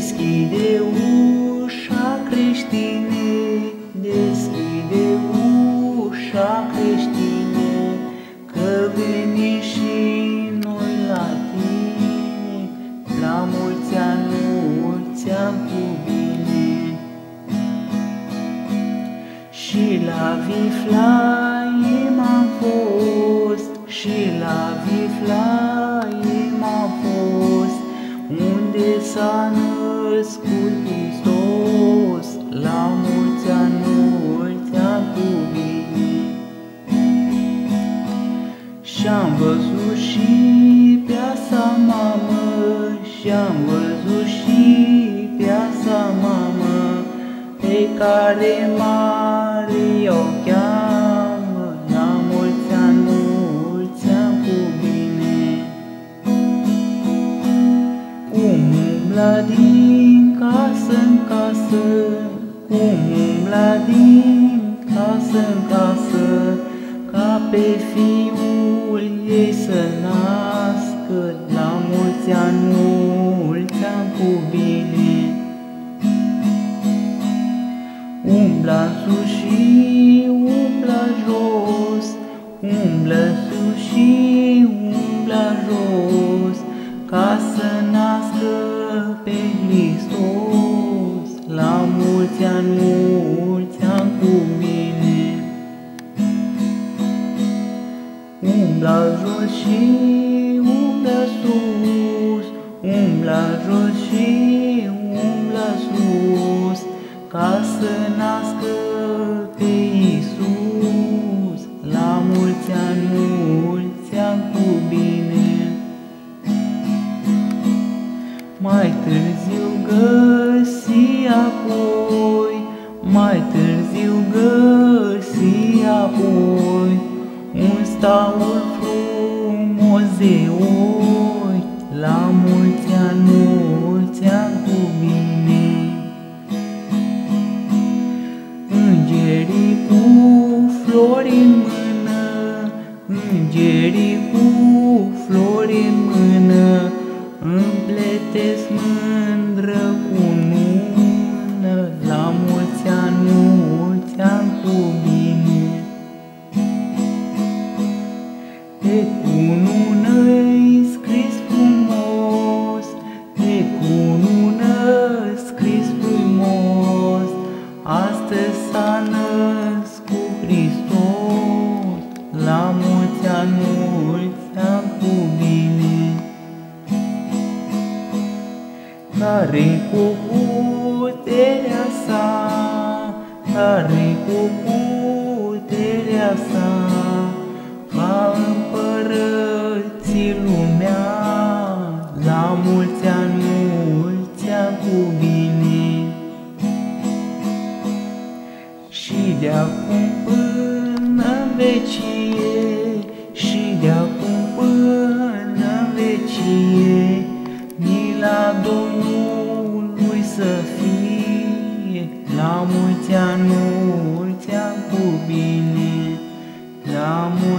Deschide ușa, creștine, deschide ușa, creștine, că venim și noi la tine, la mulți ani cu bine. Și la Viflaim am fost, și la Viflaim am fost, unde s-a născut Hristos, la mulți ani cu bine. Și-am văzut și pe sa mamă, și-am văzut și pe sa mamă, pe care Maria o cheamă, la mulți ani cu bine. Umbla din casă-n casă, umbla din casă-n casă, ca pe fiul ei să nască, la mulți ani cu bine. Umbla sus și umbla jos, umblă sus și umbla jos, ca să nască pe Hristos, la mulți ani cu bine. Umbla jos și umbla sus, umbla jos și umbla sus, ca să nască pe Iisus, la mulți ani cu bine. Mai târziu găsi apoi, mai târziu găsi apoi, un staul frumos de oi, la mulți ani cu bine. Îngerii cu flori în mână, îngerii cu flori în mână, împletesc mândră cunună, la mulți ani cu bine. Pe cunună-i scris frumos, pe cunună-i scris frumos, astăzi s-a născut Hristos, la mulți ani cu bine. Care-i cu puterea sa, care-i cu puterea sa, va împărăți lumea, la mulți ani cu bine. Și de-acum până-n vecie, și de-acum până-n vecie, mila Domnului să fie, la mulți ani cu bine, la mulți